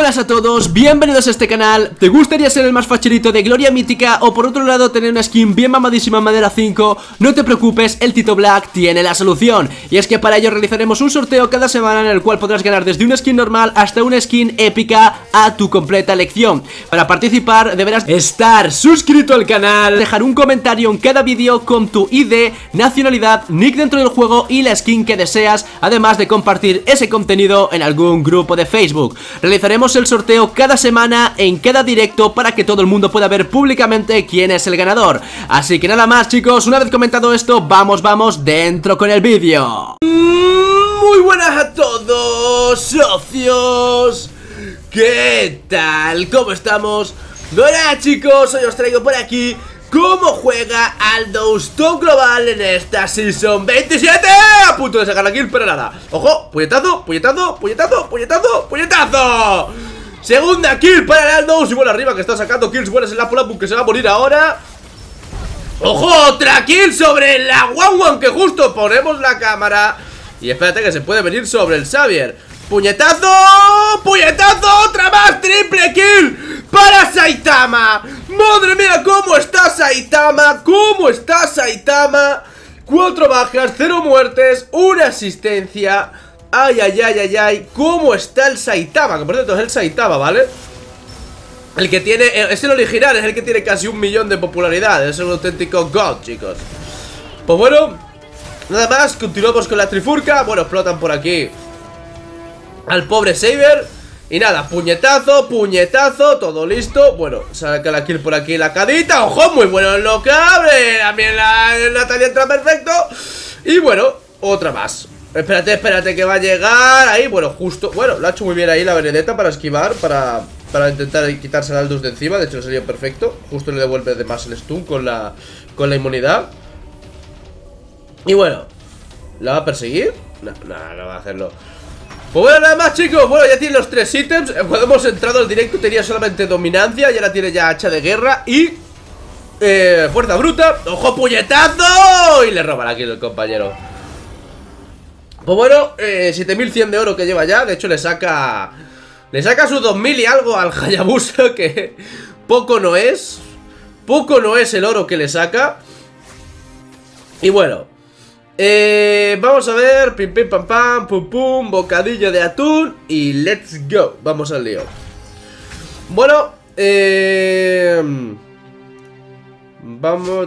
Buenas a todos, bienvenidos a este canal. ¿Te gustaría ser el más facherito de Gloria Mítica o por otro lado tener una skin bien mamadísima en madera 5? No te preocupes, el Tito Black tiene la solución. Y es que para ello realizaremos un sorteo cada semana en el cual podrás ganar desde una skin normal hasta una skin épica a tu completa elección. Para participar deberás estar suscrito al canal, dejar un comentario en cada vídeo con tu ID, nacionalidad, nick dentro del juego y la skin que deseas, además de compartir ese contenido en algún grupo de Facebook. Realizaremos el sorteo cada semana en cada directo para que todo el mundo pueda ver públicamente quién es el ganador. Así que nada más, chicos, una vez comentado esto, vamos dentro con el vídeo. Muy buenas a todos, socios. ¿Qué tal? ¿Cómo estamos? Hola, chicos, hoy os traigo por aquí cómo juega Aldous Top Global en esta Season 27. A punto de sacar la kill, pero nada. Ojo, puñetazo, puñetazo, puñetazo, puñetazo, puñetazo. Segunda kill para el Aldous. Y bueno, arriba que está sacando kills buenas en la Pulapu, que se va a morir ahora. Ojo, otra kill sobre la One que justo ponemos la cámara. Y espérate que se puede venir sobre el Xavier. Puñetazo, puñetazo, otra más, triple kill para Saitama. Madre mía, ¿cómo está Saitama? ¿Cómo está Saitama? 4 bajas, 0 muertes, 1 asistencia. Ay, ay, ay, ay, ay. ¿Cómo está el Saitama? Que por cierto es el Saitama, ¿vale? El que tiene, es el original, es el que tiene casi 1 millón de popularidad. Es un auténtico god, chicos. Pues bueno, nada más, continuamos con la trifurca. Bueno, explotan por aquí al pobre Saber. Y nada, puñetazo, puñetazo, todo listo. Bueno, saca la kill por aquí la cadita. ¡Ojo! Muy bueno el knockout. También la Natalia entra perfecto. Y bueno, otra más. Espérate, espérate que va a llegar. Ahí, bueno, justo. Bueno, lo ha hecho muy bien ahí la Benedetta para esquivar, para intentar quitarse al Aldous de encima. De hecho, le salió perfecto. Justo le devuelve de más el stun con la inmunidad. Y bueno, ¿la va a perseguir? No, no, no va a hacerlo. Pues bueno, nada más, chicos. Bueno, ya tiene los 3 ítems. Cuando hemos entrado al directo tenía solamente dominancia. Y ahora tiene ya hacha de guerra y fuerza bruta. ¡Ojo, puñetazo! Y le roba la kill el compañero. Pues bueno, 7100 de oro que lleva ya. De hecho le saca sus 2000 y algo al Hayabusa, que poco no es. Poco no es el oro que le saca. Y bueno, vamos a ver. Pim pim pam pam, pum pum, bocadillo de atún. Y let's go, vamos al lío. Bueno, vamos.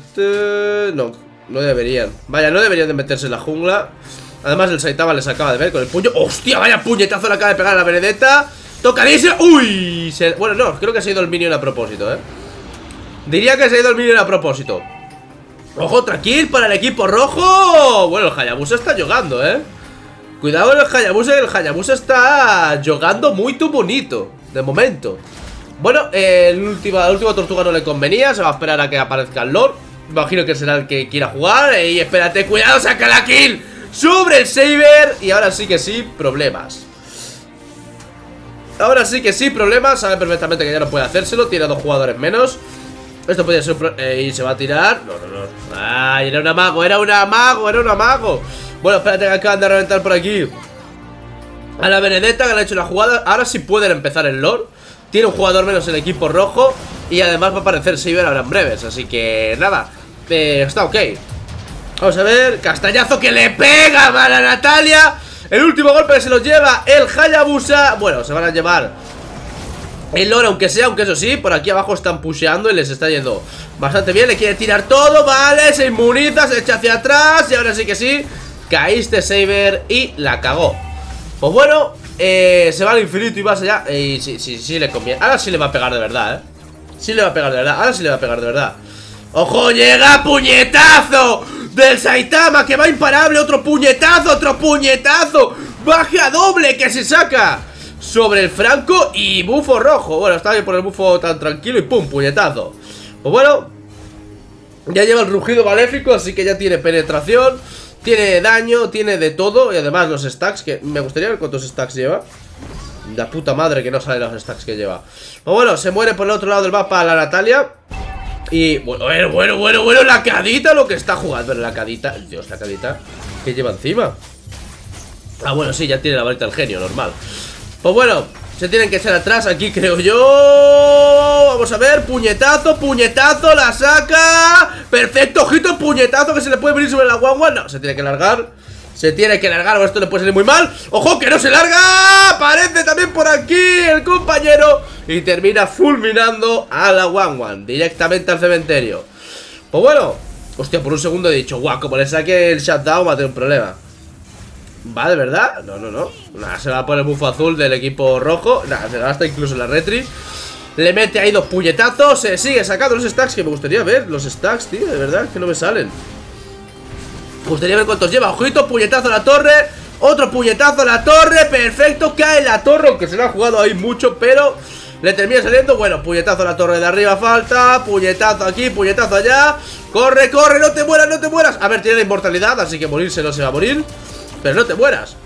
No deberían. Vaya, no deberían de meterse en la jungla. Además el Saitama les acaba de ver con el puño. ¡Hostia! Vaya puñetazo le acaba de pegar a la Benedetta. Tocadísimo. ¡Uy! Bueno, no, creo que se ha ido el minion a propósito, Diría que se ha ido el minion a propósito. ¡Ojo, otra kill para el equipo rojo! Bueno, el Hayabusa está jugando, Cuidado con el Hayabusa, que el Hayabusa está jugando muy bonito, de momento. Bueno, la última tortuga no le convenía. Se va a esperar a que aparezca el Lord. Imagino que será el que quiera jugar. Y espérate, cuidado, saca la kill sobre el Saber. Y ahora sí que sí, problemas. Ahora sí que sí, problemas. Sabe perfectamente que ya no puede hacérselo. Tiene 2 jugadores menos. Esto podría ser y se va a tirar. No, no, no. Ay, era un amago, era un amago, era un amago. Bueno, espérate que acaban de reventar por aquí a la Benedetta, que le ha hecho la jugada. Ahora sí pueden empezar el Lord. Tiene un jugador menos el equipo rojo. Y además va a aparecer Saber ahora en breves. Así que nada, está ok. Vamos a ver, castañazo que le pega a la Natalia. El último golpe que se lo lleva el Hayabusa. Bueno, se van a llevar el oro, aunque eso sí, por aquí abajo están pusheando y les está yendo bastante bien. Le quiere tirar todo, vale, se inmuniza, se echa hacia atrás. Y ahora sí que sí, caíste Saber y la cagó. Pues bueno, se va al infinito y vas allá. Y sí le conviene. Ahora sí le va a pegar de verdad, Sí le va a pegar de verdad, ahora sí le va a pegar de verdad. ¡Ojo, llega puñetazo del Saitama, que va imparable! Otro puñetazo, baja doble que se saca sobre el Franco y bufo rojo. Bueno, está bien por el bufo tan tranquilo y pum, puñetazo. Pues bueno, ya lleva el rugido maléfico, así que ya tiene penetración, tiene daño, tiene de todo. Y además los stacks, que me gustaría ver cuántos stacks lleva. La puta madre que no sabe los stacks que lleva. Pues bueno, se muere por el otro lado del mapa la Natalia. Y bueno, la cadita lo que está jugando. Pero la cadita, Dios, la cadita que lleva encima. Ah, bueno, sí, ya tiene la varita del genio, normal. Pues bueno, Se tienen que echar atrás aquí, creo yo. Vamos a ver, puñetazo, puñetazo, la saca. Perfecto, ojito, puñetazo que se le puede venir sobre la guagua. No, se tiene que largar. Se tiene que largar, o esto le puede salir muy mal. ¡Ojo, que no se larga! Aparece también por aquí el compañero y termina fulminando a la One directamente al cementerio. Pues bueno, hostia, por un segundo he dicho, guau, como le saque el shutdown va a tener un problema. Vale, ¿verdad? No. Nada, se va a poner el bufo azul del equipo rojo. Nada, se gasta incluso la retri. Le mete ahí 2 puñetazos. Se sigue sacando los stacks, que me gustaría ver. Los stacks, tío, de verdad, que no me salen. Me gustaría ver cuántos lleva. Ojito, puñetazo a la torre. Otro puñetazo a la torre. Perfecto, cae la torre, aunque se le ha jugado ahí mucho, pero le termina saliendo. Bueno, puñetazo a la torre de arriba falta. Puñetazo aquí, puñetazo allá. Corre, corre, no te mueras, no te mueras. A ver, tiene la inmortalidad, así que morirse no se va a morir, pero no te mueras.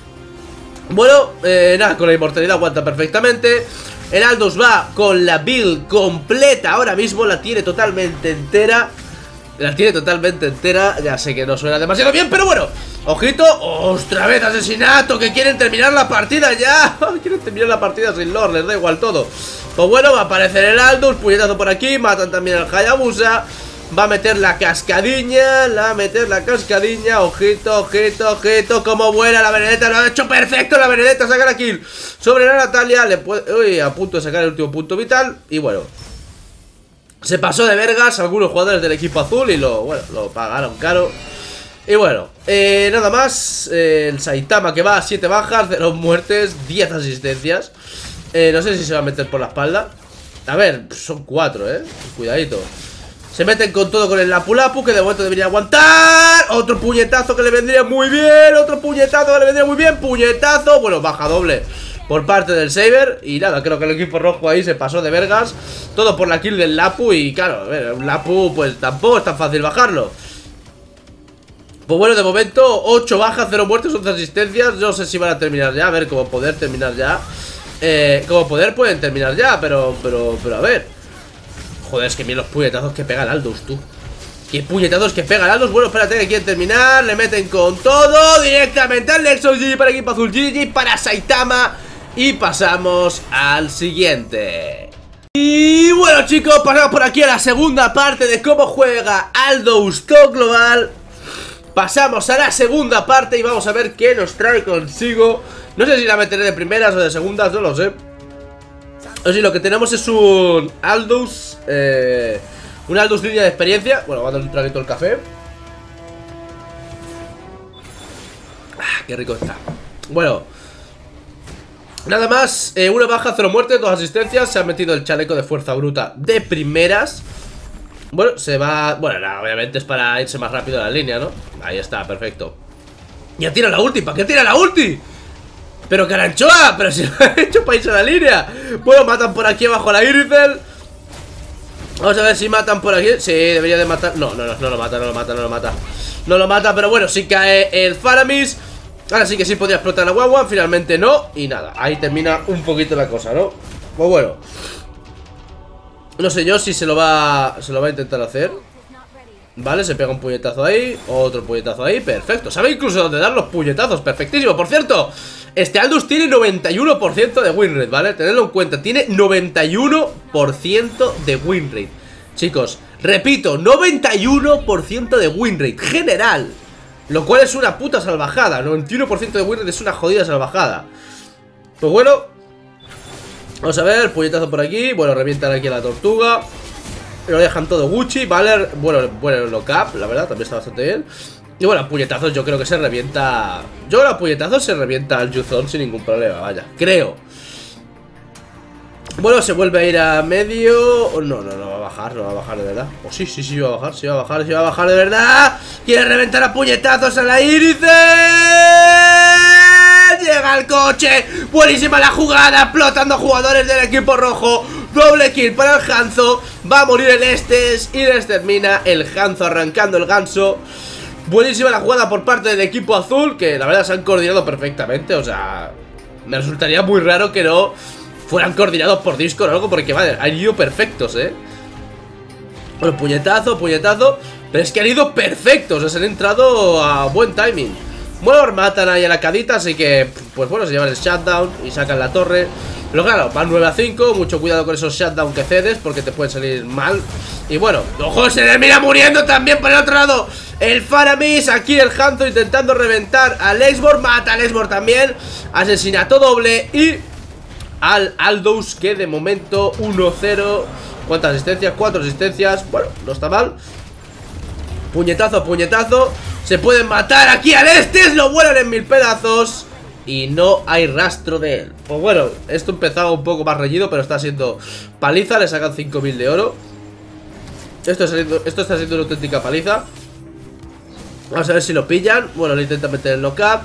Bueno, nada, con la inmortalidad aguanta perfectamente. El Aldous va con la build completa. Ahora mismo la tiene totalmente entera. La tiene totalmente entera. Ya sé que no suena demasiado bien, pero bueno. Ojito, otra vez asesinato. Que quieren terminar la partida ya. Quieren terminar la partida sin Lord, les da igual todo. Pues bueno, va a aparecer el Aldous. Puñetazo por aquí, matan también al Hayabusa. Va a meter la cascadiña. Ojito, ojito, ojito. Como vuela la Benedetta, lo ha hecho perfecto la Benedetta, saca la kill sobre la Natalia. Le puede, uy, a punto de sacar el último punto vital. Y bueno, se pasó de vergas algunos jugadores del equipo azul y lo pagaron caro. Y bueno, nada más. El Saitama que va a 7 bajas, 0 muertes, 10 asistencias. No sé si se va a meter por la espalda. A ver, son 4, cuidadito. Se meten con todo con el Lapu Lapu, que de momento debería aguantar. Otro puñetazo que le vendría muy bien. Otro puñetazo que le vendría muy bien. Puñetazo, bueno, baja doble por parte del Saber. Y nada, creo que el equipo rojo ahí se pasó de vergas. Todo por la kill del Lapu. Y claro, a ver, un Lapu pues tampoco es tan fácil bajarlo. Pues bueno, de momento 8 bajas, 0 muertes, 11 asistencias. No sé si van a terminar ya, a ver cómo poder terminar ya. Como poder pueden terminar ya, pero a ver. Joder, es que miren los puñetazos que pega el Aldous, tú. Qué puñetazos que pega el Aldous. Bueno, espérate, que quieren terminar. Le meten con todo directamente al Nexus. GG para equipo azul, GG para Saitama. Y pasamos al siguiente. Y bueno, chicos, pasamos por aquí a la segunda parte de cómo juega Aldous Top Global. Pasamos a la segunda parte y vamos a ver qué nos trae consigo. No sé si la meteré de primeras o de segundas, no lo sé. O si lo que tenemos es un Aldous línea de experiencia. Bueno, voy a dar un traguito al café. Qué rico está. Bueno, nada más, una baja, 0 muertes, 2 asistencias. Se ha metido el chaleco de fuerza bruta de primeras. Bueno, se va... Bueno, no, obviamente es para irse más rápido a la línea, ¿no? Ahí está, perfecto. Ya tira la ulti, ¿para qué tira la ulti? Pero Caranchoa, pero si lo ha hecho para irse a la línea. Bueno, matan por aquí abajo a la Iricel. Vamos a ver si matan por aquí. Sí, debería de matar. No lo mata. No lo mata, pero bueno, sí cae el Faramis. Ahora sí que sí podría explotar la guagua. Finalmente no, y nada, ahí termina un poquito la cosa, ¿no? Pues bueno, no sé yo si se lo va a intentar hacer. Vale, se pega un puñetazo ahí. Otro puñetazo ahí, perfecto. Sabe incluso dónde dar los puñetazos, perfectísimo. Por cierto, este Aldous tiene 91% de win rate, ¿vale? Tenedlo en cuenta, tiene 91% de win rate. Chicos, repito, 91% de win rate general, lo cual es una puta salvajada. 91% de win rate es una jodida salvajada. Pues bueno, vamos a ver, puñetazo por aquí. Bueno, revientan aquí a la tortuga. Lo dejan todo Gucci, vale. Bueno, lo cap, la verdad, también está bastante bien. Y bueno, a puñetazos yo creo que se revienta. Yo creo que a puñetazos se revienta al Yuzon sin ningún problema, vaya, creo. Bueno, se vuelve a ir a medio. No va a bajar, no va a bajar de verdad. O sí va a bajar, sí va a bajar de verdad. Quiere reventar a puñetazos a la Iricel. Llega el coche. Buenísima la jugada, explotando a jugadores del equipo rojo. Doble kill para el Hanzo. Va a morir el Estes y les termina el Hanzo arrancando el ganso. Buenísima la jugada por parte del equipo azul, que la verdad se han coordinado perfectamente. O sea, me resultaría muy raro que no fueran coordinados por Discord o algo, porque vale, han ido perfectos, Bueno, puñetazo. Pero es que han ido perfectos, o sea, se han entrado a buen timing. Bueno, matan ahí a la cadita, así que, pues bueno, se llevan el shutdown y sacan la torre. Pero claro, van 9-5, mucho cuidado con esos shutdown que cedes, porque te pueden salir mal. Y bueno, ojo, se termina muriendo también por el otro lado el Faramis, aquí el Hanzo intentando reventar al Exborg, mata al Exborg también, asesinato doble y al Aldous, que de momento 1-0. ¿Cuántas asistencias? 4 asistencias, bueno, no está mal. Puñetazo, puñetazo. Se pueden matar aquí al Estes, lo vuelan en 1000 pedazos y no hay rastro de él. Pues bueno, esto empezaba un poco más reñido, pero está siendo paliza. Le sacan 5000 de oro. Esto está siendo una auténtica paliza. Vamos a ver si lo pillan. Bueno, le intentan meter el knock-up.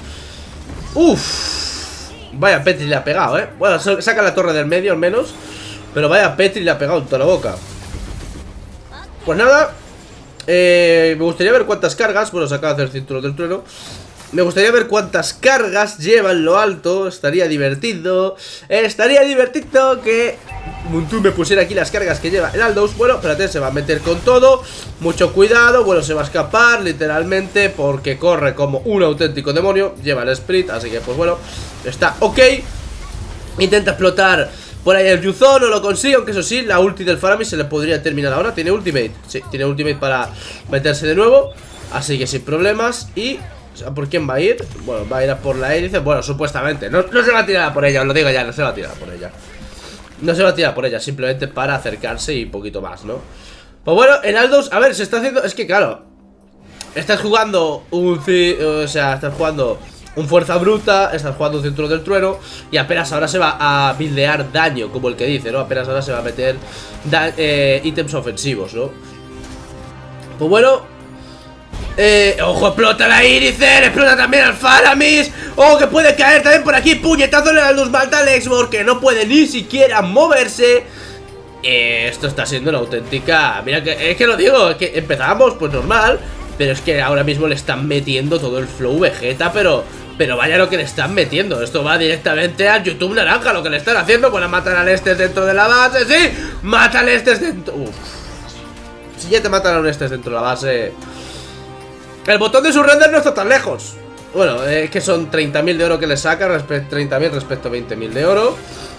Uff. Vaya Petri le ha pegado, Bueno, saca la torre del medio al menos, pero vaya Petri le ha pegado en toda la boca. Pues nada, me gustaría ver cuántas cargas. Bueno, se acaba de hacer cinturón del trueno. Me gustaría ver cuántas cargas lleva en lo alto. Estaría divertido. Estaría divertido que Muntu me pusiera aquí las cargas que lleva el Aldous. Bueno, espérate, se va a meter con todo. Mucho cuidado, bueno, se va a escapar literalmente porque corre como un auténtico demonio. Lleva el sprint, así que pues bueno, está ok. Intenta explotar por ahí el Yuzon, no lo consigue, aunque eso sí, la ulti del Faramis se le podría terminar ahora. ¿Tiene ultimate? Sí, tiene ultimate para meterse de nuevo, así que sin problemas. Y ¿por quién va a ir? Bueno, va a ir a por la hélice. Bueno, supuestamente, no se va a tirar a por ella, os lo digo ya, no se va a tirar a por ella. No se va a tirar por ella, simplemente para acercarse y poquito más, ¿no? Pues bueno, en Aldous, a ver, se está haciendo... Es que claro, estás jugando estás jugando un fuerza bruta, estás jugando un cinturón del trueno y apenas ahora se va a buildear daño, como el que dice, ¿no? Apenas ahora se va a meter ítems ofensivos, ¿no? Pues bueno, ojo, explota la Irither, explota también al Faramis. Oh, que puede caer también por aquí. Puñetazo en el Aldous, mata al Exborg, que no puede ni siquiera moverse. Esto está siendo una auténtica... Mira, que es que lo digo, es que empezábamos pues normal, pero es que ahora mismo le están metiendo todo el flow Vegeta, pero vaya lo que le están metiendo. Esto va directamente al YouTube naranja, lo que le están haciendo. Bueno, matan al Estes dentro de la base, sí. Mata al Estes dentro... Uf. Si ya te matan a un Estes dentro de la base... El botón de surrender no está tan lejos. Bueno, es que son 30.000 de oro que le saca, 30.000 respecto a 20.000 de oro.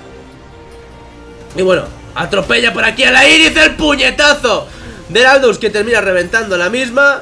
Y bueno, atropella por aquí a la Iris, el puñetazo del Aldous, que termina reventando la misma.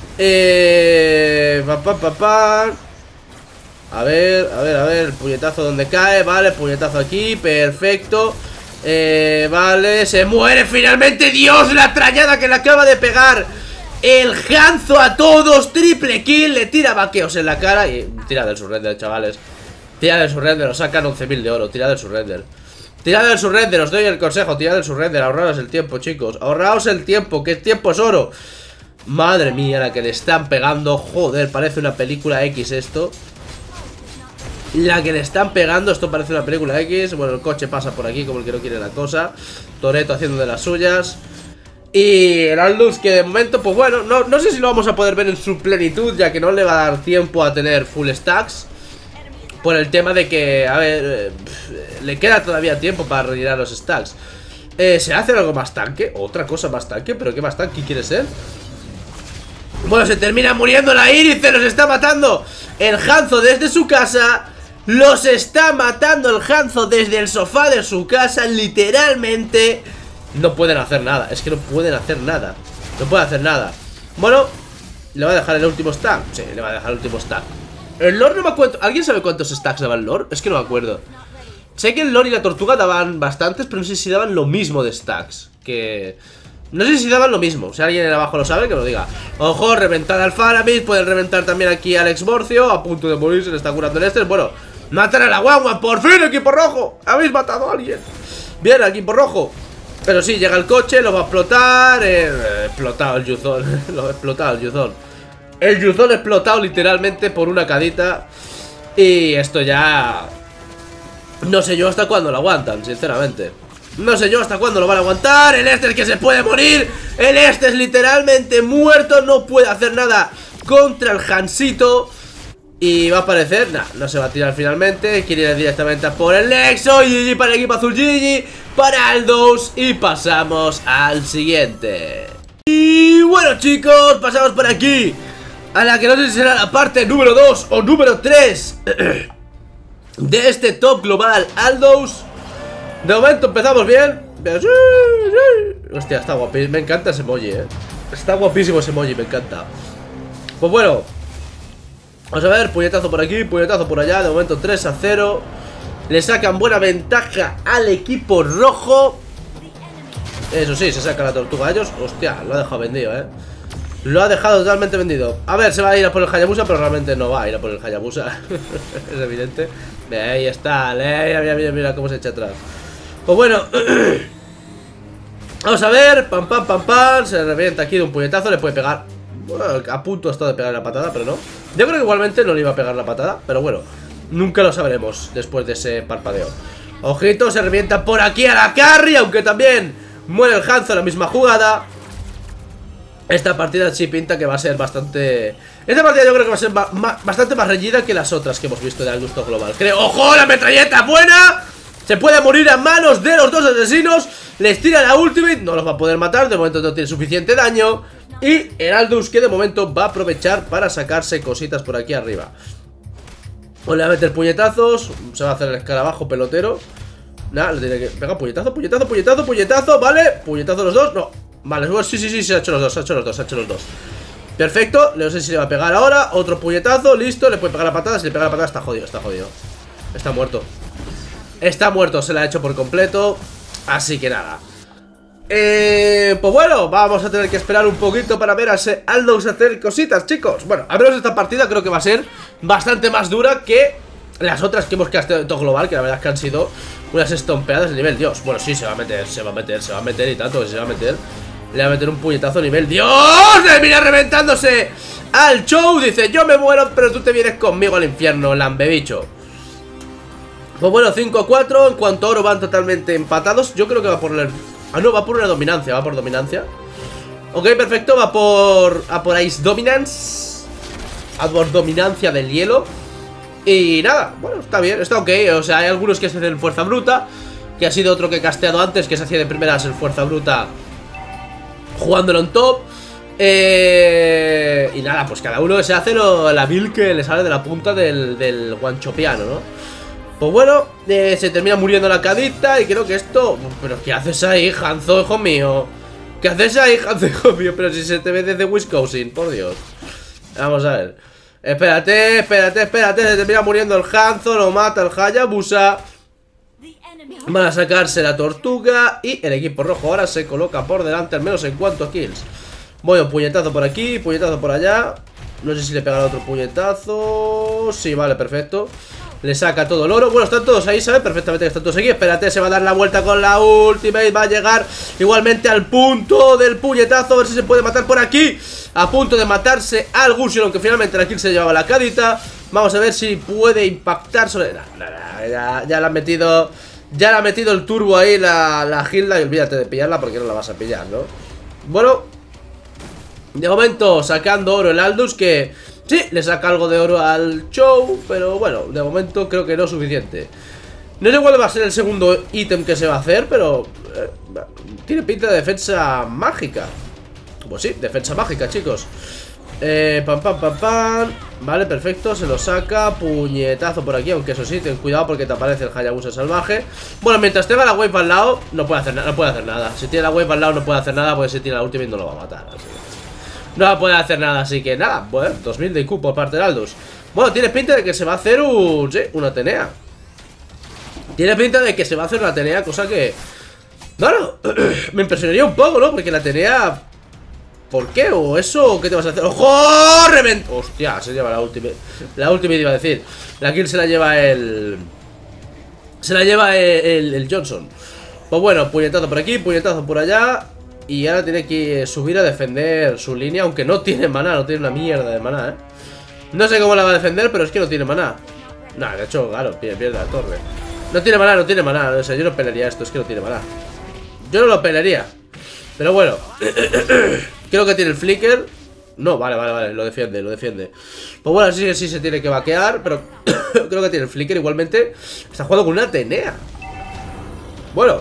A ver, el puñetazo donde cae, vale, puñetazo aquí, perfecto. Vale, se muere finalmente. Dios, la trañada que le acaba de pegar el Hanzo a todos, triple kill. Le tira vaqueos en la cara y tira del surrender, chavales. Tira del surrender, os sacan 11.000 de oro. Tira del surrender. Tira del surrender, os doy el consejo. Tira del surrender, ahorraos el tiempo, chicos. Ahorraos el tiempo, que el tiempo es oro. Madre mía, la que le están pegando. Joder, parece una película X esto. La que le están pegando, esto parece una película X. Bueno, el coche pasa por aquí como el que no quiere la cosa. Toretto haciendo de las suyas. Y el Aldous, que de momento, pues bueno, no sé si lo vamos a poder ver en su plenitud, ya que no le va a dar tiempo a tener full stacks. Por el tema de que, a ver, le queda todavía tiempo para rellenar los stacks. ¿Se hace algo más tanque? Otra cosa más tanque, pero ¿qué más tanque quiere ser? Bueno, se termina muriendo la Iris, se los está matando el Hanzo desde su casa. Los está matando el Hanzo desde el sofá de su casa, literalmente. No pueden hacer nada, es que no pueden hacer nada. No pueden hacer nada. Bueno, ¿le va a dejar el último stack? Sí, le va a dejar el último stack. El lore no me acuerdo. ¿Alguien sabe cuántos stacks daba el lore? Es que no me acuerdo. Sé que el lore y la tortuga daban bastantes, pero no sé si daban lo mismo de stacks. No sé si daban lo mismo. Si alguien en abajo lo sabe, que lo diga. Ojo, reventar al Faramis. Pueden reventar también aquí al Exborcio. A punto de morir, se le está curando el Estes. Bueno, matan a la guagua. ¡Por fin, equipo rojo! Habéis matado a alguien. Bien, equipo rojo. Pero sí, llega el coche, lo va a explotar. Explotado el Yuzon. Lo ha explotado el Yuzon. El Yuzon explotado literalmente por una cadita. Y esto ya... No sé yo hasta cuándo lo aguantan, sinceramente. No sé yo hasta cuándo lo van a aguantar. El Estes que se puede morir. El Estes literalmente muerto. No puede hacer nada contra el Hansito. Y va a aparecer, nah, no se va a tirar finalmente. Quiere ir directamente a por el Nexo. GG para el equipo azul, GG para Aldous. Y pasamos al siguiente. Y bueno, chicos, pasamos por aquí a la que no sé si será la parte número 2 o número 3 de este top global Aldous. De momento empezamos bien. Hostia, está guapísimo, me encanta ese emoji, está guapísimo ese emoji, me encanta. Pues bueno, vamos a ver, puñetazo por aquí, puñetazo por allá. De momento 3-0. Le sacan buena ventaja al equipo rojo. Eso sí, se saca la tortuga a ellos. Hostia, lo ha dejado vendido, lo ha dejado totalmente vendido. A ver, se va a ir a por el Hayabusa, pero realmente no va a ir a por el Hayabusa. Es evidente. Ahí está, mira cómo se echa atrás. Pues bueno, vamos a ver, pam, pam, pam, pam. Se revienta aquí de un puñetazo, le puede pegar. Bueno, a punto está de pegar la patada, pero no. Yo creo que igualmente no le iba a pegar la patada, pero bueno, nunca lo sabremos después de ese parpadeo. Ojito, se revienta por aquí a la carry, aunque también muere el Hanzo en la misma jugada. Esta partida sí pinta que va a ser bastante... Esta partida yo creo que va a ser bastante más reñida que las otras que hemos visto de Aldous Global. Creo... ¡Ojo! ¡La metralleta buena! Se puede morir a manos de los dos asesinos. Les tira la ultimate, no los va a poder matar. De momento no tiene suficiente daño. Y el Aldous que de momento va a aprovechar para sacarse cositas por aquí arriba. O le va a meter puñetazos. Se va a hacer el escarabajo pelotero. Nada, le tiene que pegar puñetazo, puñetazo, puñetazo, puñetazo. Vale, puñetazo los dos, no. Vale, sí, se ha hecho los dos, se ha hecho los dos. Perfecto, no sé si le va a pegar ahora. Otro puñetazo, listo, le puede pegar la patada. Si le pega la patada está jodido, está muerto. Está muerto, se la ha hecho por completo. Así que nada. Pues bueno, vamos a tener que esperar un poquito para ver a ese Aldous hacer cositas, chicos. Bueno, al menos esta partida creo que va a ser bastante más dura que las otras que hemos casteado en todo global, que la verdad es que han sido unas estompeadas de nivel Dios. Bueno, sí, se va a meter y tanto que se va a meter. Le va a meter un puñetazo a nivel Dios. Le mira reventándose al show. Dice, yo me muero, pero tú te vienes conmigo al infierno, lambebicho. Pues bueno, 5-4. En cuanto a oro van totalmente empatados. Yo creo que va por el... Ah, no, va por una dominancia. Va por dominancia. Ok, perfecto, va por... A por Ice Dominance. A por dominancia del hielo. Y nada, bueno, está bien, está ok. O sea, hay algunos que se hacen fuerza bruta, que ha sido otro que he casteado antes, que se hacía de primeras en fuerza bruta jugándolo en top. Y nada, pues cada uno se hace la build que le sale de la punta del guanchopiano, ¿no? Pues bueno, se termina muriendo la cadita. Y creo que esto... ¿Pero qué haces ahí, Hanzo, hijo mío? ¿Qué haces ahí, Hanzo, hijo mío? Pero si se te ve desde Wisconsin, por Dios. Vamos a ver. Espérate, se termina muriendo el Hanzo, lo mata el Hayabusa. Van a sacarse la tortuga. Y el equipo rojo ahora se coloca por delante, al menos en cuanto a kills. Voy, un puñetazo por aquí, puñetazo por allá. No sé si le pegará otro puñetazo. Sí, vale, perfecto. Le saca todo el oro. Bueno, están todos ahí, ¿sabes? Perfectamente que están todos aquí. Espérate, se va a dar la vuelta con la ultimate. Va a llegar igualmente al punto del puñetazo. A ver si se puede matar por aquí. A punto de matarse al Gusion, aunque finalmente la kill se llevaba la cadita. Vamos a ver si puede impactar sobre... Ya le han metido... Ya le ha metido el turbo ahí la Hilda. Y olvídate de pillarla porque no la vas a pillar, ¿no? Bueno, de momento sacando oro el Aldous, que sí, le saca algo de oro al show, pero bueno, de momento creo que no es suficiente. No sé cuál va a ser el segundo ítem que se va a hacer, pero tiene pinta de defensa mágica. Pues sí, defensa mágica, chicos. Pam, pam, pam, pam. Vale, perfecto, se lo saca. Puñetazo por aquí, aunque eso sí, ten cuidado porque te aparece el Hayabusa salvaje. Bueno, mientras tenga la wave al lado, no puede hacer nada. Si tiene la wave al lado no puede hacer nada, porque si tiene la ultimate no lo va a matar, así que no puede hacer nada, así que nada. Bueno, 2000 de IQ por parte de Aldous. Bueno, tiene pinta de que se va a hacer una Atenea. Tiene pinta de que se va a hacer una Atenea, cosa que... Bueno, me impresionaría un poco, ¿no? Porque la Atenea... ¿Por qué? ¿O eso? ¿Qué te vas a hacer? ¡Ojo! ¡Reventó! Hostia, se lleva la ultimate. La ultimate iba a decir. La kill se la lleva el... Se la lleva el Johnson. Pues bueno, puñetazo por aquí, puñetazo por allá. Y ahora tiene que subir a defender su línea. Aunque no tiene maná, no tiene una mierda de maná, No sé cómo la va a defender, pero es que no tiene maná. Nah, de hecho, claro, pierde la torre. No tiene maná. O sea, yo no pelearía esto, es que no tiene maná. Yo no lo pelearía. Pero bueno. Creo que tiene el flicker. No, vale, lo defiende. Pues bueno, sí se tiene que vaquear. Pero creo que tiene el flicker igualmente. Está jugando con una Atenea. Bueno,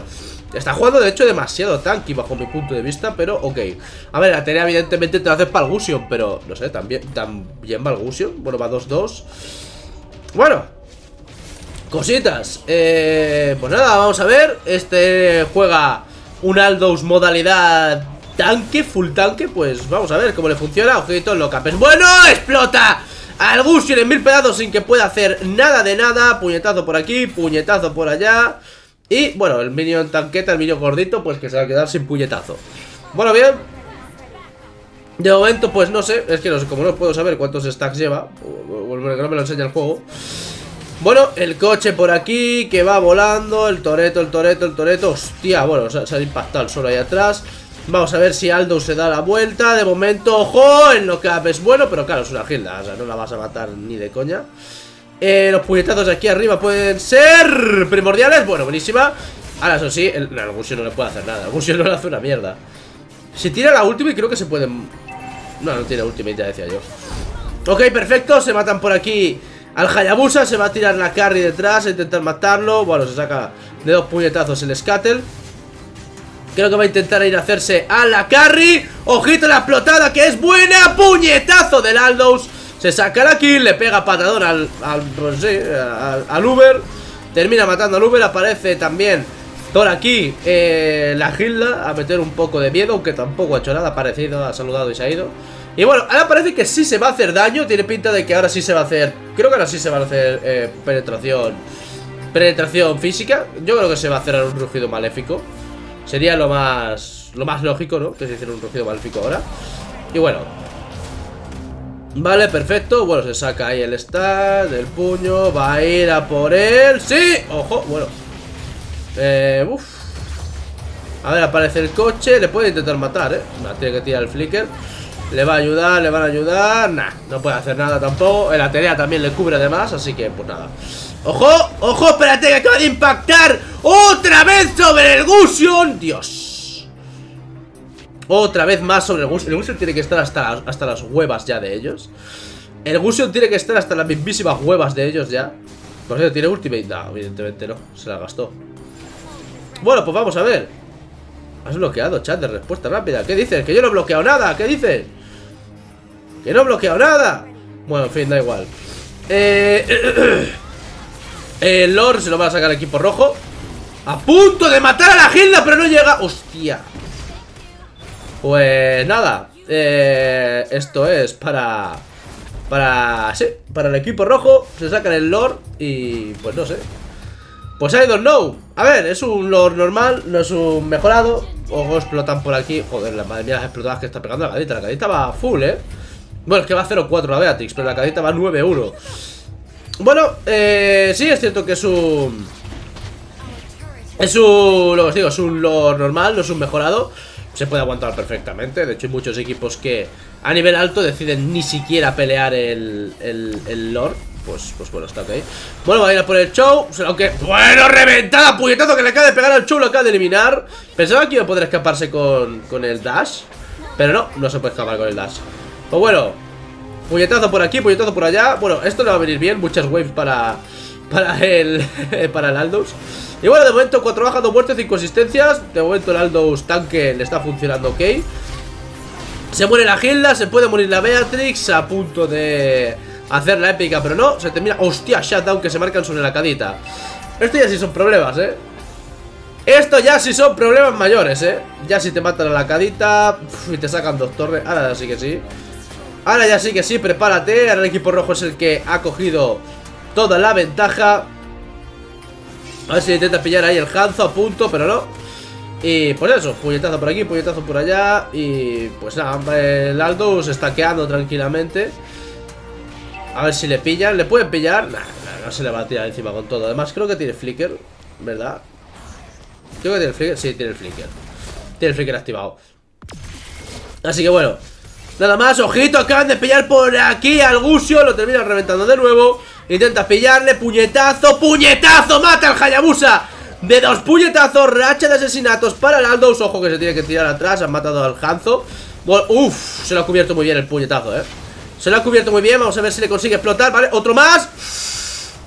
Está jugando de hecho demasiado tanky bajo mi punto de vista, pero ok. A ver, la tarea evidentemente te la haces para el Gusion, pero no sé, también va el Gusion. Bueno, va 2-2. Bueno, cositas. Pues nada, vamos a ver. Este juega un Aldous modalidad tanque, full tanque. Pues vamos a ver cómo le funciona. Ojito, lo capes. ¡Bueno! ¡Explota! Al Gusion en 1000 pedazos sin que pueda hacer nada de nada. Puñetazo por aquí, puñetazo por allá. Y bueno, el minion tanqueta, el minion gordito, pues que se va a quedar sin puñetazo. Bueno, bien. De momento, pues no sé. Es que no sé, como no puedo saber cuántos stacks lleva, o no me lo enseña el juego. Bueno, el coche por aquí, que va volando. El Toretto, el Toretto, el Toretto. Hostia, bueno, se ha impactado el suelo ahí atrás. Vamos a ver si Aldous se da la vuelta. De momento, ojo, el knock-up es bueno, pero claro, es una Hilda, o sea, no la vas a matar ni de coña. Los puñetazos de aquí arriba pueden ser primordiales. Bueno, buenísima. Ahora, eso sí, el Gusion no le puede hacer nada. El Gusion no le hace una mierda. Si tira la ultimate, creo que se pueden... No, no tiene ultimate, ya decía yo. Ok, perfecto, se matan por aquí al Hayabusa. Se va a tirar la carry detrás a intentar matarlo. Bueno, se saca de 2 puñetazos el Scuttle. Creo que va a intentar ir a hacerse a la carry. Ojito la explotada, que es buena. Puñetazo del Aldous. Se saca la kill, le pega patadón pues sí, al Uber. Termina matando al Uber. Aparece también por aquí la Hilda a meter un poco de miedo, aunque tampoco ha hecho nada. Ha aparecido, ha saludado y se ha ido. Y bueno, ahora parece que sí se va a hacer daño. Tiene pinta de que ahora sí se va a hacer... Creo que ahora sí se va a hacer penetración física. Yo creo que se va a hacer un rugido maléfico. Sería lo más lógico, ¿no? Que se hiciera un rugido maléfico ahora. Y bueno, vale, perfecto. Bueno, se saca ahí el stat del puño. Va a ir a por él. ¡Sí! ¡Ojo! Bueno, a ver, aparece el coche. Le puede intentar matar, ¿eh? No, tiene que tirar el flicker. Le va a ayudar, le van a ayudar. Nah, no puede hacer nada tampoco. El Atenea también le cubre además, así que pues nada. ¡Ojo! ¡Ojo! Espérate, que acaba de impactar otra vez sobre el Gusion. ¡Dios! Otra vez más sobre el Gusion. El Gusion tiene que estar hasta las huevas ya de ellos. El Gusion tiene que estar hasta las mismísimas huevas de ellos ya. Por cierto, ¿tiene ultimate? No, evidentemente no. Se la gastó. Bueno, pues vamos a ver. Has bloqueado, chat de respuesta rápida. ¿Qué dices? Que yo no he bloqueado nada. ¿Qué dices? Que no he bloqueado nada. Bueno, en fin, da igual. El Lord se lo va a sacar al equipo rojo. A punto de matar a la Hilda, pero no llega. ¡Hostia! Pues nada, esto es para el equipo rojo. Se sacan el Lord y pues no sé. Pues I don't know. A ver, es un Lord normal, no es un mejorado. Ojo, explotan por aquí. Joder, la madre mía, las explotadas que está pegando la cadita. La cadita va full, Bueno, es que va 0-4 la Beatrix, pero la cadita va 9-1. Bueno, sí, es cierto que es un... lo que os digo, es un Lord normal, no es un mejorado. Se puede aguantar perfectamente. De hecho hay muchos equipos que a nivel alto deciden ni siquiera pelear el Lord. Pues bueno, está ok. Bueno, va a ir a por el Chou. Aunque, bueno, reventada, puñetazo que le acaba de pegar al Chou. Lo acaba de eliminar. Pensaba que iba a poder escaparse con el dash, pero no se puede escapar con el dash. Pues bueno, puñetazo por aquí, puñetazo por allá. Bueno, esto le va a venir bien. Muchas waves para el Aldous. Y bueno, de momento 4 bajas, 2 muertes, 5 asistencias. De momento el Aldous tanque le está funcionando ok. Se muere la Hilda, se puede morir la Beatrix. A punto de hacer la épica, pero no, se termina. Hostia, shutdown que se marcan sobre la cadita. Esto ya sí son problemas, Esto ya sí son problemas mayores, Ya si te matan a la cadita y te sacan 2 torres. Ahora sí que sí. Ahora ya sí que sí, prepárate. Ahora el equipo rojo es el que ha cogido toda la ventaja. A ver si intenta pillar ahí el Hanzo a punto, pero no. Y pues eso, puñetazo por aquí, puñetazo por allá. Y pues nada, el Aldous está quedando tranquilamente. A ver si le pillan, ¿le pueden pillar? Nah, no se le va a tirar encima con todo. Además creo que tiene flicker, ¿verdad? Creo que tiene flicker, sí, tiene el flicker. Tiene el flicker activado. Así que bueno, nada más, ojito, acaban de pillar por aquí al Gusion. Lo terminan reventando de nuevo. Intenta pillarle, puñetazo, puñetazo. Mata al Hayabusa de 2 puñetazos, racha de asesinatos para el Aldous. Ojo que se tiene que tirar atrás, han matado al Hanzo. Bueno, uff, se lo ha cubierto muy bien el puñetazo, Se lo ha cubierto muy bien, vamos a ver si le consigue explotar, ¿vale? Otro más.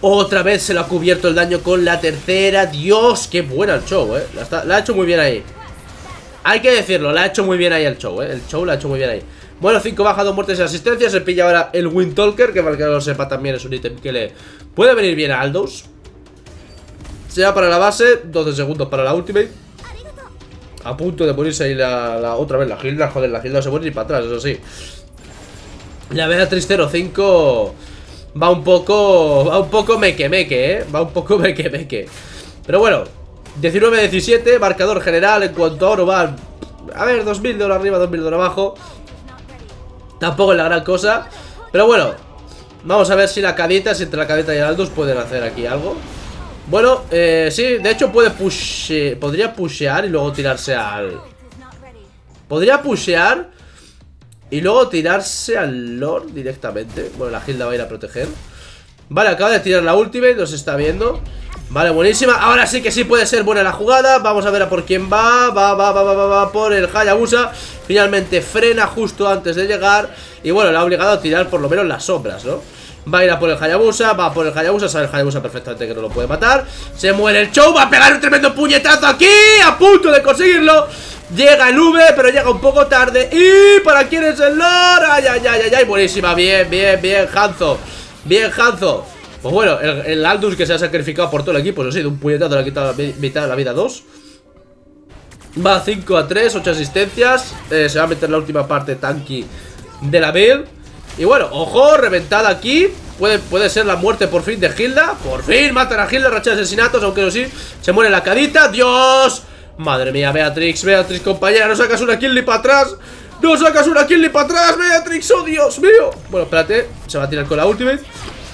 Otra vez se lo ha cubierto el daño con la tercera. Dios, qué buena el show, la ha hecho muy bien ahí. Hay que decirlo, la ha hecho muy bien ahí el show, el show la ha hecho muy bien ahí. Bueno, 5 bajas, 2 muertes y asistencia. Se pilla ahora el Windtalker, que para que no lo sepa también es un ítem que le puede venir bien a Aldous. Se va para la base, 12 segundos para la ultimate. A punto de morirse ahí otra vez la Hilda. Joder, la Hilda no se muere ni para atrás, eso sí. La Beatriz 05 va un poco meque, va un poco meque. Pero bueno, 19-17, marcador general. En cuanto a oro van, a ver, 2000 de oro arriba, 2000 de oro abajo. Tampoco es la gran cosa. Pero bueno, vamos a ver si la cadita, si entre la cadita y el Aldous pueden hacer aquí algo. Bueno, sí, de hecho podría pushear y luego tirarse al... Podría pushear y luego tirarse al Lord directamente. Bueno, la Hilda va a ir a proteger. Vale, acaba de tirar la ultimate, nos está viendo. Vale, buenísima, ahora sí que sí puede ser buena la jugada. Vamos a ver a por quién va. Va por el Hayabusa. Finalmente frena justo antes de llegar. Y bueno, le ha obligado a tirar por lo menos las sombras, ¿no? Va a ir a por el Hayabusa, va por el Hayabusa. Sabe el Hayabusa perfectamente que no lo puede matar. Se muere el show, va a pegar un tremendo puñetazo aquí. A punto de conseguirlo. Llega el V, pero llega un poco tarde. ¿Y para quién es el Lord? Ay, buenísima, bien, Hanzo. Bien, Hanzo. Pues bueno, el Aldous que se ha sacrificado por todo el equipo. Eso sí, de un puñetazo le ha quitado la mitad de la vida a 2. Va 5-3, 8 asistencias. Se va a meter la última parte tanky de la build. Y bueno, ojo, reventada aquí. Puede ser la muerte por fin de Hilda. Por fin matan a Hilda, racha de asesinatos. Aunque no sí, se muere la cadita. ¡Dios! Madre mía, Beatrix, compañera, no sacas una kill ni para atrás. No sacas una kill ni para atrás, Beatrix, oh Dios mío. Bueno, espérate, se va a tirar con la ultimate.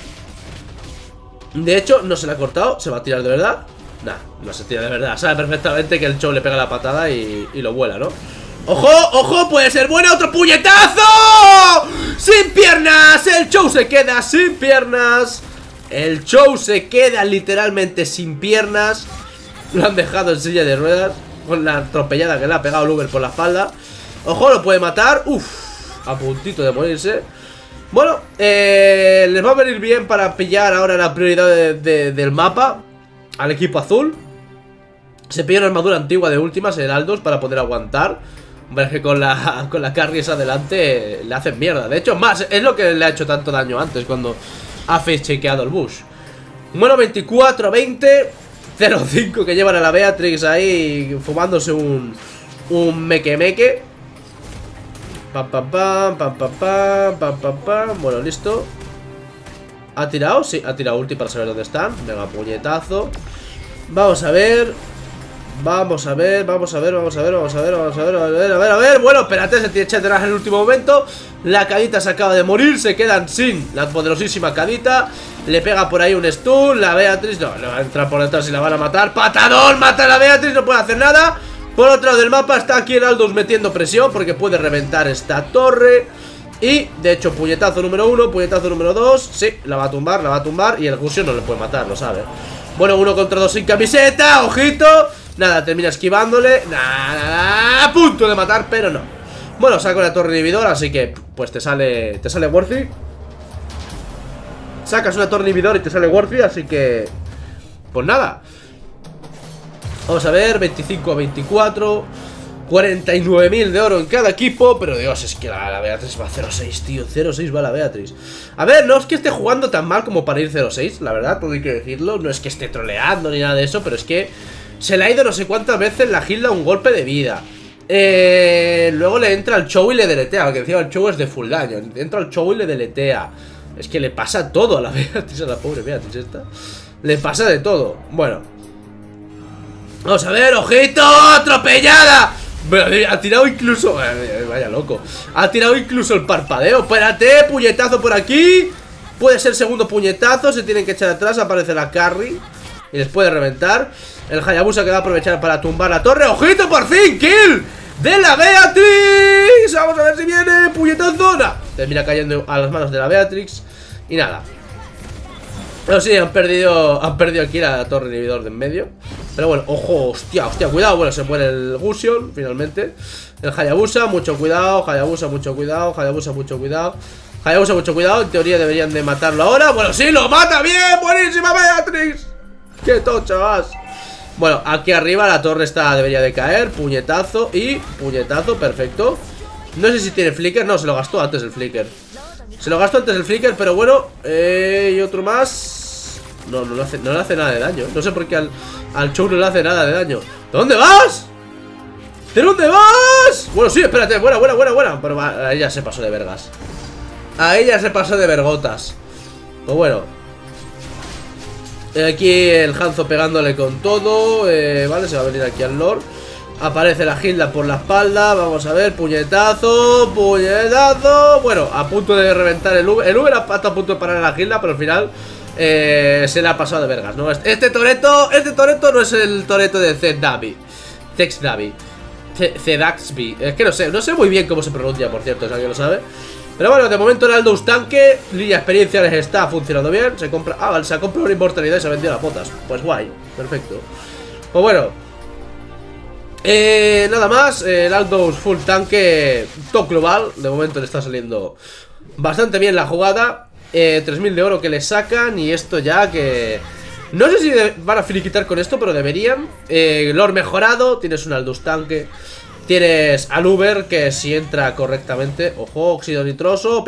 De hecho, no se le ha cortado. ¿Se va a tirar de verdad? Nah, no se tira de verdad. Sabe perfectamente que el show le pega la patada y lo vuela, ¿no? ¡Ojo! ¡Ojo! ¡Puede ser buena! ¡Otro puñetazo! ¡Sin piernas! El show se queda sin piernas. El show se queda literalmente sin piernas. Lo han dejado en silla de ruedas con la atropellada que le ha pegado el Uber por la espalda. ¡Ojo! Lo puede matar. ¡Uf! A puntito de morirse. Bueno, les va a venir bien para pillar ahora la prioridad del mapa al equipo azul. Se pilla una armadura antigua de últimas, el Aldous, para poder aguantar. Hombre, es que con la carry esa adelante le hacen mierda. De hecho, más, es lo que le ha hecho tanto daño antes cuando ha face-chequeado el Bush. Bueno, 24-20, 0-5 que llevan a la Beatrix ahí fumándose un meque. Bueno, listo. ¿Ha tirado? Sí, ha tirado ulti para saber dónde están. Venga, puñetazo. Vamos a ver. A ver. Bueno, espérate, se tiene que echar en el último momento. La cadita se acaba de morir. Se quedan sin la poderosísima cadita. Le pega por ahí un stun. La Beatrix, no, le va a entrar por detrás y la van a matar. ¡Patadón! Mata a la Beatrix, no puede hacer nada. Por otro lado del mapa está aquí el Aldous metiendo presión porque puede reventar esta torre. Y, de hecho, puñetazo número 1, puñetazo número 2. Sí, la va a tumbar. Y el Gusion no le puede matar, lo sabe. Bueno, 1 contra 2 sin camiseta, ojito. Nada, termina esquivándole. Nada, a punto de matar, pero no. Bueno, saco la torre inhibidor, así que pues te sale worthy. Sacas una torre inhibidor y te sale worthy, así que pues nada. Vamos a ver, 25-24, 49.000 de oro en cada equipo. Pero Dios, es que la Beatrix va a 0-6, tío, 0-6 va la Beatrix. A ver, no es que esté jugando tan mal como para ir 0-6, la verdad, todo hay que decirlo. No es que esté troleando ni nada de eso, pero es que se le ha ido no sé cuántas veces la Hilda un golpe de vida. Luego le entra al show y le deletea, porque encima el show es de full daño. Entra al show y le deletea. Es que le pasa todo a la Beatrix, a la pobre Beatrix esta. Le pasa de todo. Bueno, vamos a ver, ojito, atropellada. Ha tirado incluso, vaya loco, ha tirado incluso el parpadeo. Espérate, puñetazo por aquí. Puede ser segundo puñetazo, se tienen que echar atrás, aparece la carry y les puede reventar. El Hayabusa que va a aprovechar para tumbar la torre. ¡Ojito, por fin! ¡Kill! ¡De la Beatrix! Vamos a ver si viene, puñetazo. Nah, termina cayendo a las manos de la Beatrix. Y nada. Pero sí, han perdido aquí la torre inhibidor de en medio. Pero bueno, ojo, hostia, cuidado. Bueno, se muere el Gusion, finalmente. El Hayabusa, mucho cuidado. Hayabusa, mucho cuidado. Hayabusa, mucho cuidado. En teoría deberían de matarlo ahora. Bueno, sí, lo mata bien. Buenísima Beatrix. Qué tocha vas. Bueno, aquí arriba la torre debería de caer. Puñetazo y puñetazo, perfecto. No sé si tiene flicker, no, se lo gastó antes el flicker. Se lo gastó antes el flicker, pero bueno. Y otro más. No le hace nada de daño. No sé por qué al Chou no le hace nada de daño. ¿De dónde vas? ¿De dónde vas? Bueno, sí, espérate, buena. Pero a ella se pasó de vergas. A ella se pasó de vergotas. Pues bueno. Aquí el Hanzo pegándole con todo. Vale, se va a venir aquí al Lord. Aparece la Hilda por la espalda. Vamos a ver, puñetazo. Puñetazo. Bueno, a punto de reventar el Uber. El Uber está a punto de parar a la Hilda, pero al final se le ha pasado de vergas, ¿no? Este Toretto no es el Toretto de Zedabi. Zedaxby. Es que no sé muy bien cómo se pronuncia, por cierto, si alguien lo sabe. Pero bueno, de momento el Aldous tanque, línea experiencia les está funcionando bien. Se compra, se ha comprado una inmortalidad y se ha vendido las botas. Pues guay, perfecto. Pues bueno, nada más, el Aldous full tanque top global. De momento le está saliendo bastante bien la jugada. 3000 de oro que le sacan. Y esto ya que... No sé si van a finiquitar con esto, pero deberían. Lord mejorado, tienes un Aldous tanque. Tienes al Uber, que si entra correctamente. Ojo, óxido nitroso.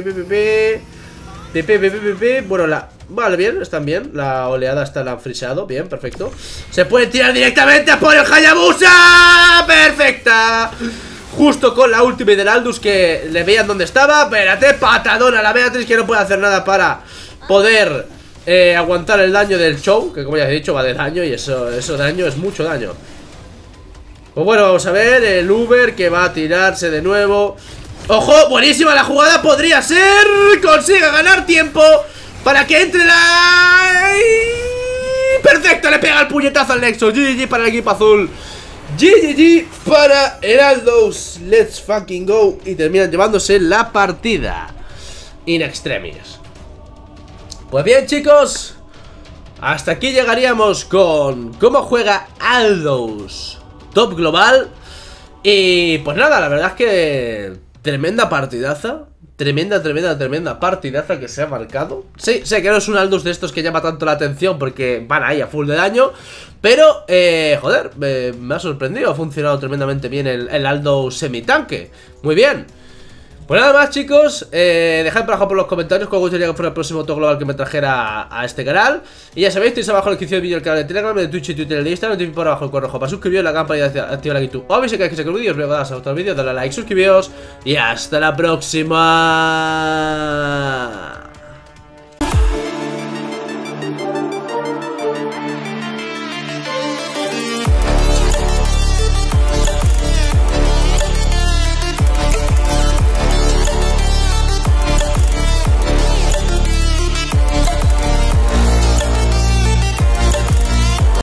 Bueno, vale, bien, están bien. La oleada está la han friseado. Bien, perfecto. Se puede tirar directamente por el Hayabusa. Perfecta. Justo con la ultimate del Aldous, que le veían dónde estaba. Espérate, patadona a la Beatrix, que no puede hacer nada para poder aguantar el daño del Chou, que como ya he dicho va de daño. Y eso daño es mucho daño. Pues bueno, vamos a ver, el Uber que va a tirarse de nuevo. ¡Ojo! Buenísima la jugada, podría ser. Consiga ganar tiempo para que entre la... ¡Perfecto! Le pega el puñetazo al Nexo. GG para el equipo azul. GG para Heraldos. Let's fucking go. Y terminan llevándose la partida in extremis. Pues bien, chicos, hasta aquí llegaríamos con cómo juega Aldous top global. Y pues nada, la verdad es que tremenda partidaza. Tremenda partidaza que se ha marcado. Sí, sé que no es un Aldous de estos que llama tanto la atención porque van ahí a full de daño. Pero, joder, me ha sorprendido. Ha funcionado tremendamente bien el Aldous semitanque. Muy bien. Pues nada más, chicos, dejad por abajo por los comentarios cuál gustaría que fuera el próximo top global que me trajera a este canal. Y ya sabéis, tenéis abajo en la descripción del vídeo el canal de Telegram, de Twitch y Twitter, de Instagram. Tenéis por abajo el cuadro rojo para suscribiros, la campana y activar la YouTube. O veis que queréis que saque el vídeo, os voy a dar a otro vídeo, dale a like, suscribiros y hasta la próxima.